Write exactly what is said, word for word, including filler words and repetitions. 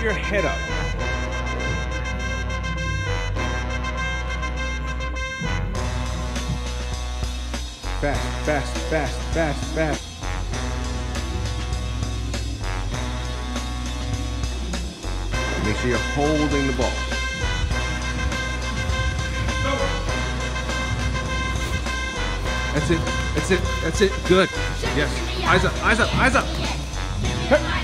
your head up. Fast, fast, fast, fast, fast. Make sure you're holding the ball. That's it. That's it. That's it. Good. Yes. Eyes up. Eyes up. Eyes up. Hey.